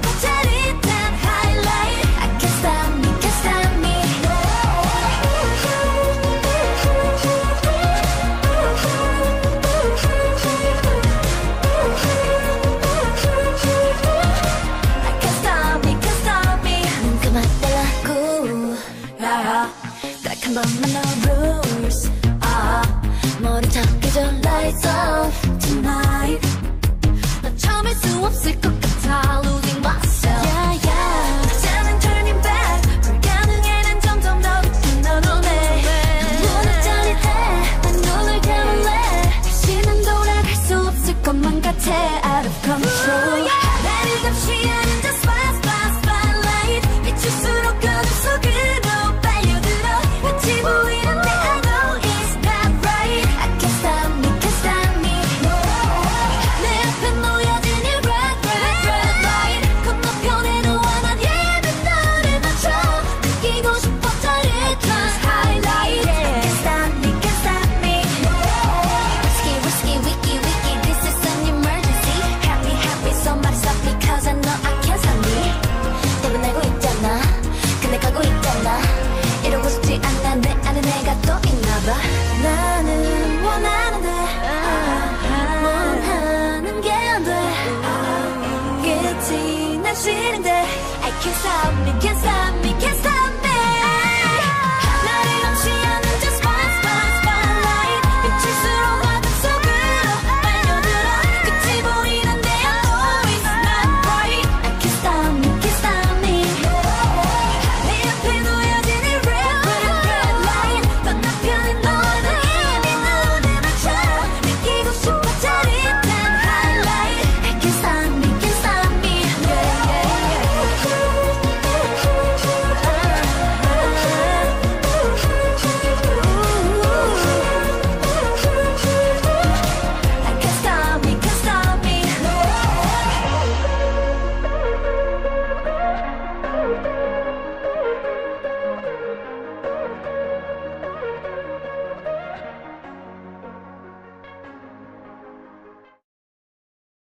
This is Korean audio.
짜릿한 highlight. I can't stop me, can't stop me. I can't stop me, can't stop me. 눈 감아달라고. 딱 한 번만 no rules. 머리 잡기 전 lights off tonight. 난 참을 수 없을 것 같아 losing myself. Yeah, yeah. 나는 turning back. 불가능해 난 점점 더 깊은 너 눈에. 너무나 짜릿해. 난 눈을 감을래. 다시는 돌아갈 수 없을 것만 같아 out of control. 나를 감시하는 the spotlight. 비출수록 어둠 속으로 빨려들어. 같이 보이는데 I know it's not right. I can't stop me, can't stop me. 내 앞에 놓여진 이 red light. 건너편에 놓아 난 예쁜 너를 맞춰. 느끼고 싶어 짜릿한 highlight. I can't stop me, can't stop me. Risky, risky, wiki, wiki. This is an emergency. Happy, happy, somebody stop me. Cause I know I can't stop me. 대변하고 있잖아. 근데 가고 있잖아. 이러고 싶지 않아. 내 안에 내가 또 있나봐. 나는 원하는데 원하는 게 안 돼. 끝이 난 싫은데 I can't stop me, can't stop me.